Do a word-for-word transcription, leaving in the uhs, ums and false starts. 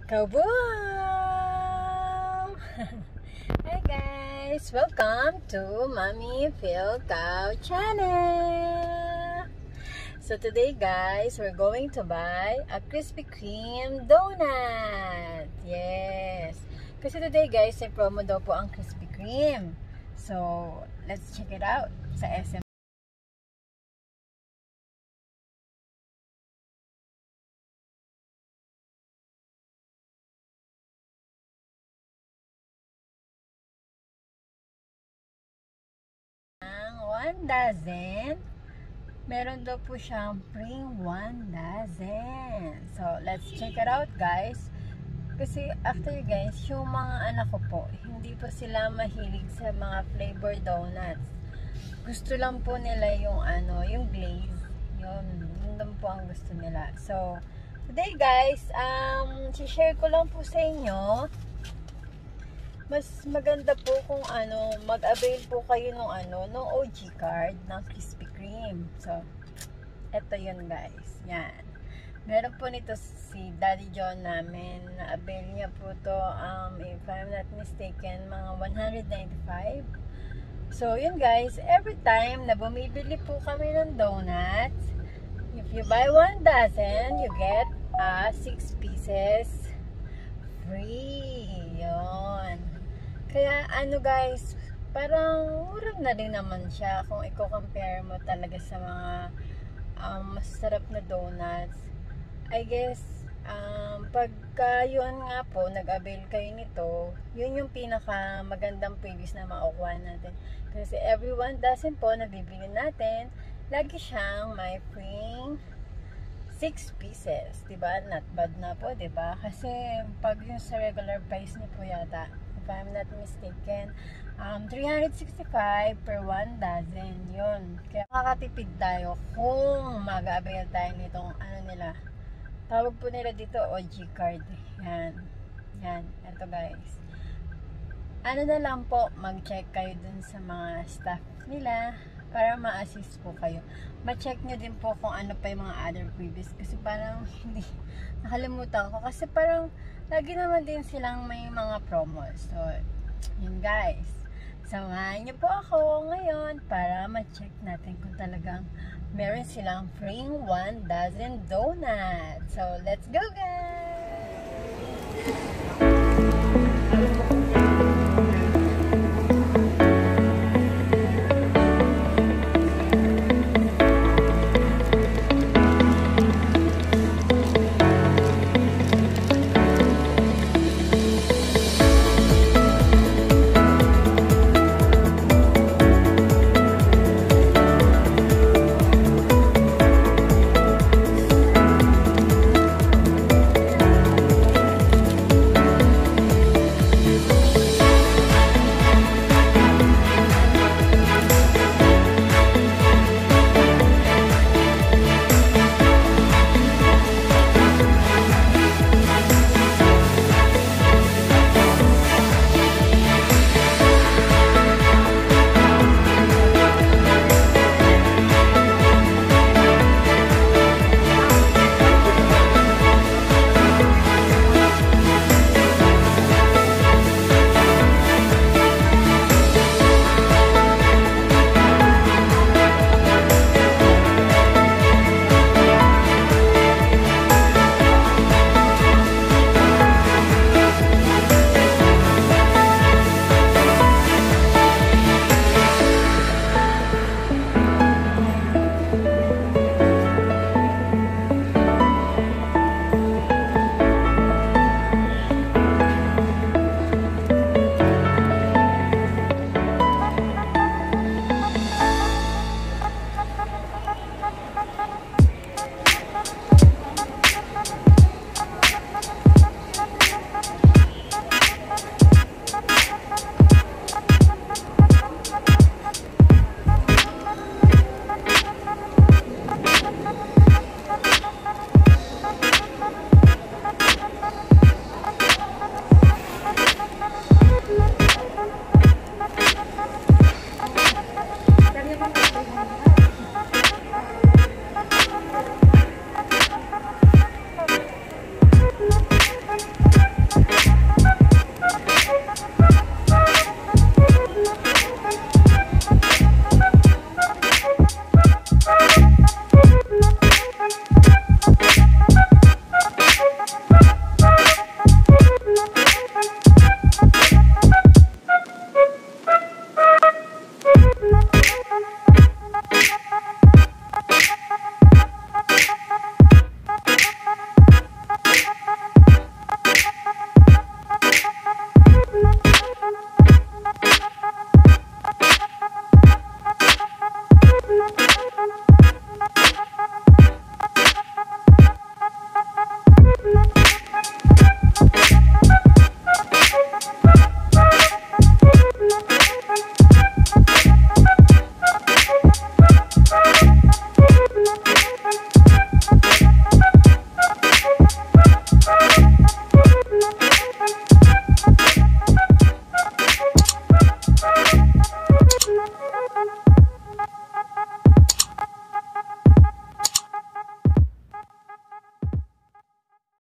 Kaboom! Hi guys! Welcome to Mami Fil Cao channel! So today guys, we're going to buy a Krispy Kreme donut! Yes! Kasi today guys, may promo daw po ang Krispy Kreme. So, let's check it out sa S M. One dozen. Meron daw po siyang free one dozen. So, let's check it out guys. Kasi after guys, yung mga anak ko po, hindi po sila mahilig sa mga flavor donuts. Gusto lang po nila yung ano, yung glaze. Yun, yun po ang gusto nila. So, today guys, um, share ko lang po sa inyo. Mas maganda po kung ano, mag-avail po kayo ng ano, ng O G card ng Krispy Kreme. So, eto yun guys. Yan. Meron po nito si Daddy John namin. Na-avail niya po to, um, if I'm not mistaken, mga one ninety-five. So, yun guys. Every time na bumibili po kami ng donuts, if you buy one dozen, you get uh, six pieces free. Yun. Kaya ano guys, parang murag na din naman siya kung i-compare mo talaga sa mga um, masarap na donuts. I guess, um, pagka yun nga po, nag-avail kayo nito, yun yung pinaka magandang previous na makukuha natin. Kasi every one dozen po na bibili natin, lagi siyang may free six pieces. Diba? Not bad na po, diba? Kasi pag yung sa regular price niyo po yata, if I'm not mistaken, um, three sixty-five per one dozen. Yun. Kaya makakatipid tayo kung mag-avail tayo nitong ano nila. Tawag po nila dito O G card. Yan. Yan. Ito guys. Ano na lang po, mag-check kayo dun sa mga staff nila para ma-assist po kayo. Ma-check nyo din po kung ano pa yung mga other previous. Kasi parang hindi, nakalimutan ko. Kasi parang lagi naman din silang may mga promos. So, yun guys. Samahan nyo po ako ngayon para ma-check natin kung talagang meron silang free one dozen donuts. So, let's go guys!